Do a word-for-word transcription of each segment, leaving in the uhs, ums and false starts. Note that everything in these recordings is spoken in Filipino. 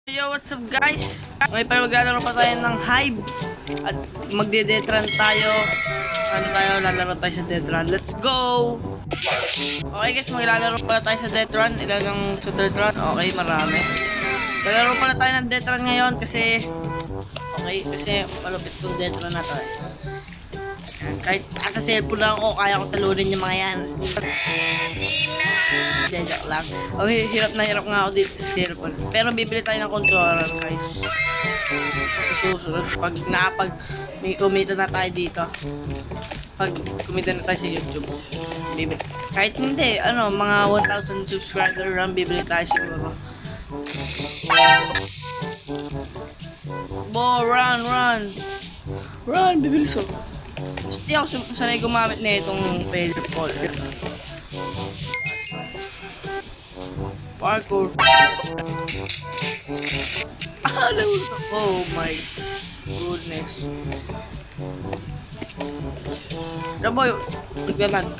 Yo, what's up guys? Ngayon pa maglalaro pa tayo ng Hive at magde-detran tayo. Ano tayo? Lalaro tayo sa Detran. Let's go! Okay guys, maglalaro pala tayo sa Detran. Ilagang sa Detran. Okay, marami. Lalaro pala tayo ng Detran ngayon kasi okay, kasi malupit tong Detran na tayo. Kahit nasa cellphone lang ako, kaya ko talunin yung mga yan. Joke lang. Okay, hirap na hirap nga ako dito sa cellphone. Pero bibili tayo ng controller guys. Susunod, pag nakapag may kumita na tayo dito. Pag kumita na tayo sa YouTube. Bibili. Kahit hindi, ano, mga one thousand subscriber lang bibili tayo siguro. Bo, run, run. Run, bibili so. Hindi ako sanay gumamit na itong failure call. Parkour. Ah, oh my goodness. Raboy, naglalag.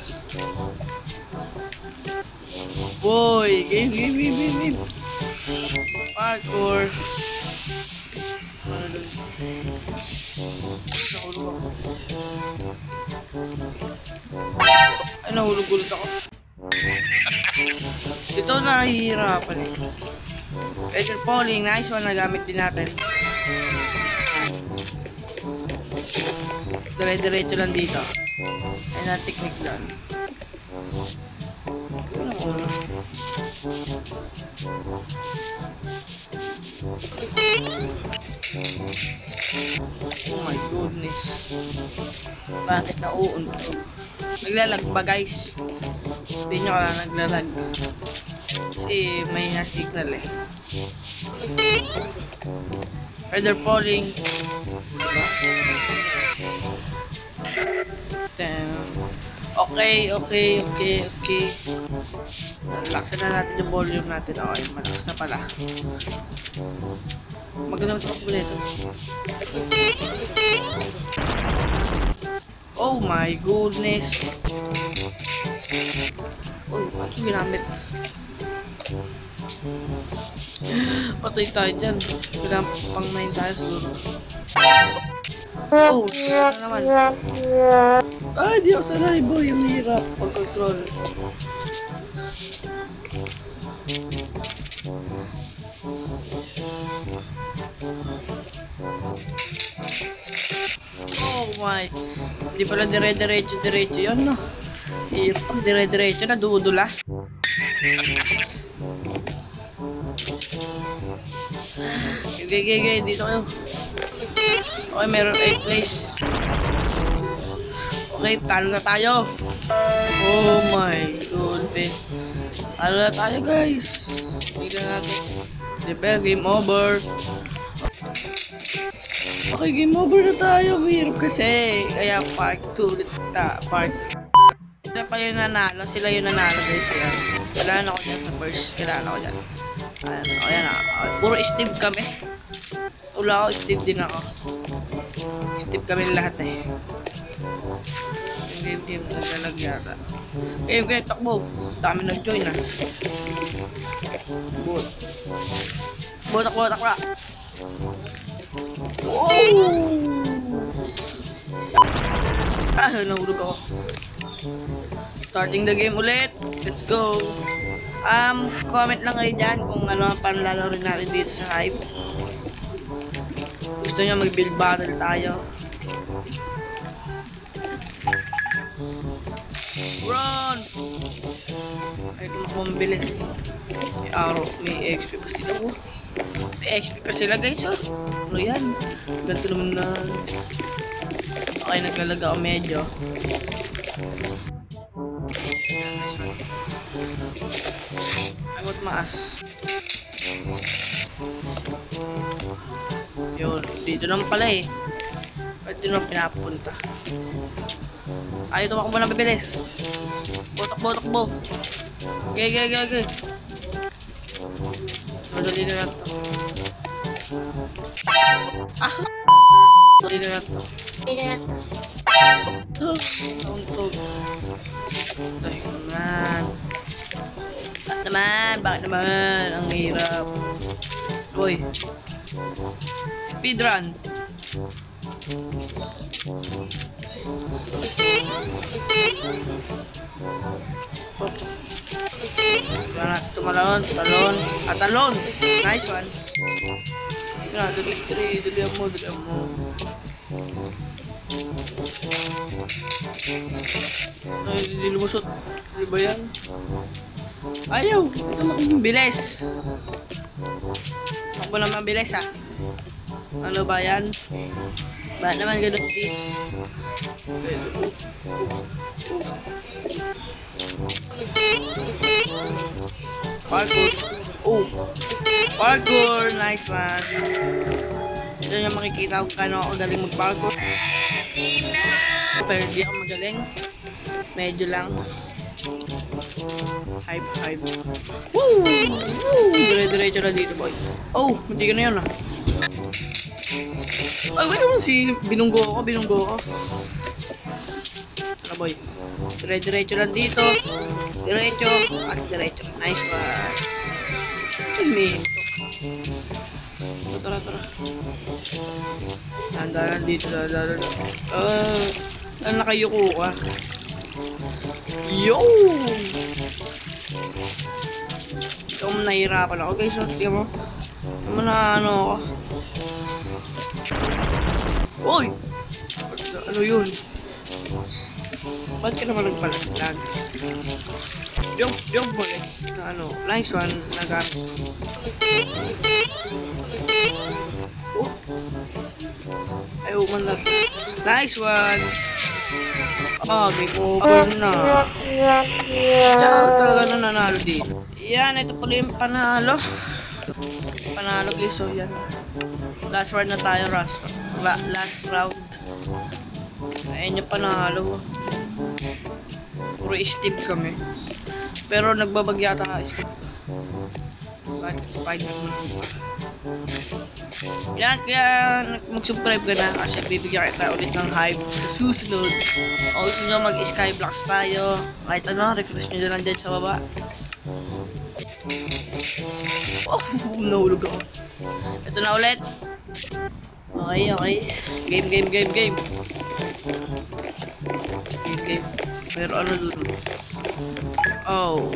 Boy, game, game, game, game, game. Parkour. Ano doon? Nahulog ako. Ay, nahulog-ulog ako. Ito nahihirapan eh. Peter Pauling, nice one, nagamit din natin. Dire-diretso lang dito. Ay na technique dyan. Wala mo na. Oh my goodness. Bakit nauuntog? Naglalag ba guys? Hindi nyo ka lang naglalag. Kasi may na-signal eh. Feather falling. Damn. Okay, okay, okay, okay. Laksan na natin yung volume natin. Okay, malakas na pala. Maganda ito ako nito. Oh my goodness. Oh, ano ginamit? Patay tayo dyan. Kailangan pang nine tayo siguro. Oh, ano naman? Ah, di ako sanay boy. Ang hirap pag-control. Oh my. Hindi pala dire-diretso-diretso yun, no? Hirap pag dire-diretso na dudulas. Okay, okay, okay. Dito kayo. Okay, meron eight place. Okay, talo na tayo. Oh my goodness. Talo na tayo, guys. Tignan natin. Diba, game over. Okay, game over na tayo. Mahirap kasi. Kaya part two ulit ta. Part sila pa yung nanalo. Sila yung nanalo, guys. Yan. Kailangan ako dyan sa first. Kailangan ako dyan. Ayan, ayan na. Puro Steve kami. Wala ako, Steve din ako. Steve kami lahat eh. Game, game, naglalag yata. Game, game, takbo. Dami nag-join ah. Bot. Botak, botak na. Oh! Ah, nahulog ako. Starting the game ulit. Let's go. Um, comment lang kayo dyan kung ano ang panlalaro natin dito sa Hive. Gusto nyo mag-build battle tayo. Run! Ay, tumakbo mabilis. May arrow, may X P pa sila. Oh. May X P pa sila guys, oh. Ano yan? Ganito naman na. Okay, naglalaga ako medyo. Ay, what maas. Yun, dito naman pala eh. Ba't dito naman pinapunta? Ayaw tumakbo na bibilis. Botakbo, takbo. Okay, okay, okay, okay. Madali na lang to. Ah! Madali na lang to. Madali na lang to. Nauntog. Dahil naman. Bakit naman? Bakit naman? Ang hirap. Boy. Speedrun. Oh. Yan, tumalon, talon. Ah, talon. Nice one. Yan, dali, dali, dali mo, dali mo. Ay, hindi lumusot. Di ba yan? Ayaw, ito magiging bilis. Ako naman bilis ha. Ano ba yan? Ba naman ganun this? Parkour. Oh! Parkour! Nice one. Ito yung makikita kung kano ako galing mag-parkour. Pero di ako magaling. Medyo lang. Hype, hype. Woo! Woo! Dire-diretso na dito, boy. Oh! Hindi ka na yun, ah. Ay, wait naman si... Binunggo ako, binunggo ako. Ano, boy? Dire-diretso lang dito. Diretso. At diretso. Nice one. Ay, minto. Tara, tara. Dandanan dito, dandanan. Ah, uh, nakayuko ka. Yo! Ikaw mo nahihirapan ako. Okay, so, tingnan mo. Tingnan mo na ano ako. Uy! Ano yun? Ba't ka naman nagpalag-lag? Yung, yung boy, na ano, nice one, nagamit. Oh! Ayaw man lang. Nice one! Ah, may cover na. Siya talaga nananalo dito. Yan, ito pala yung panalo. Panalo guys, so yan. Last round na tayo, last, last round. Ayan yung panalo. Puro Steve kami. Pero nagbabag yata ka Steve. Bakit Spider-Man pa? Yan, kaya mag-subscribe ka na kasi bibigyan kita ulit ng hype sa susunod. O gusto nyo mag-skyblocks tayo, kahit ano, request nyo lang dyan sa baba. Oh, nahulog ako. Ito na ulit. Okay, okay. Game, game, game, game. Game, game. Pero ano dun? Oh.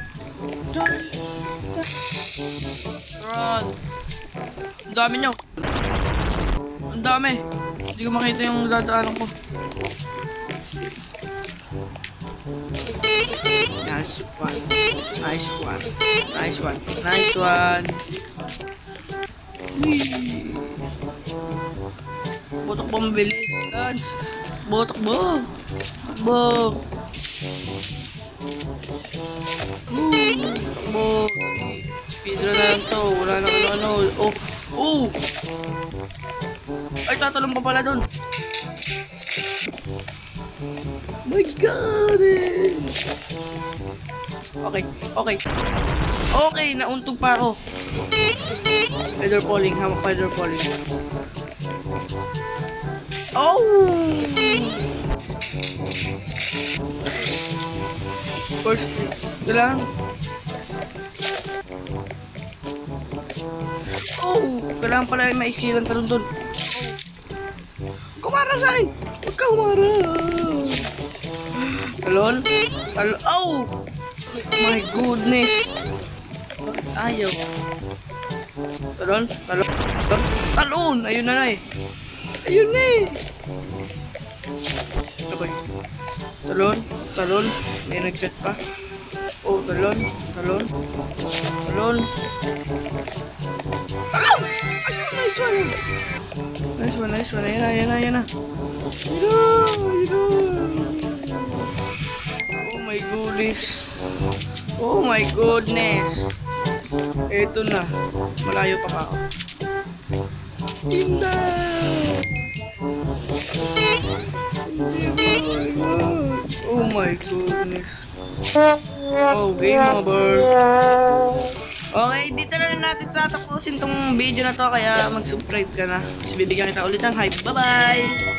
Run. Ang dami nyo. Ang dami. Hindi ko makita yung dadaanan ko. Nice one. Nice one. Nice one. Nice one. Whee. Botok ba mabilis? Lance. Botok ba? Takbo. Takbo. Speedrun na lang to. Wala na ano-ano. Oh. Oh. Ay, tatalong pa pala dun. My God! Okay, okay. Okay, nauntog pa ako. Feather falling, hamak feather falling. Oh! First, ito lang. Oh! Kailangan pala yung maikilang talon doon. Kumara sa akin! Huwag ka kumara! Talon? Talon? Oh! My goodness! Bakit ayaw? Talon? Talon? Talon? Talon! Ayun na na eh! Ayun na eh! Sabay. Talon? Talon? May nag-chat pa? Oh, talon? Talon? Talon? Talon! Ayun! Nice one! Nice one, nice one. Ayan na, ayan na, ayan na. Ayan na, ayan na. Oh my goodness. Oh my goodness. Ito na. Malayo pa pa ako. Tinda! Oh my goodness. Oh, game over. Okay, dito na rin natin tatapusin tong video na to, kaya mag-subscribe ka na. Kasi bibigyan kita ulit ng hype. Bye-bye!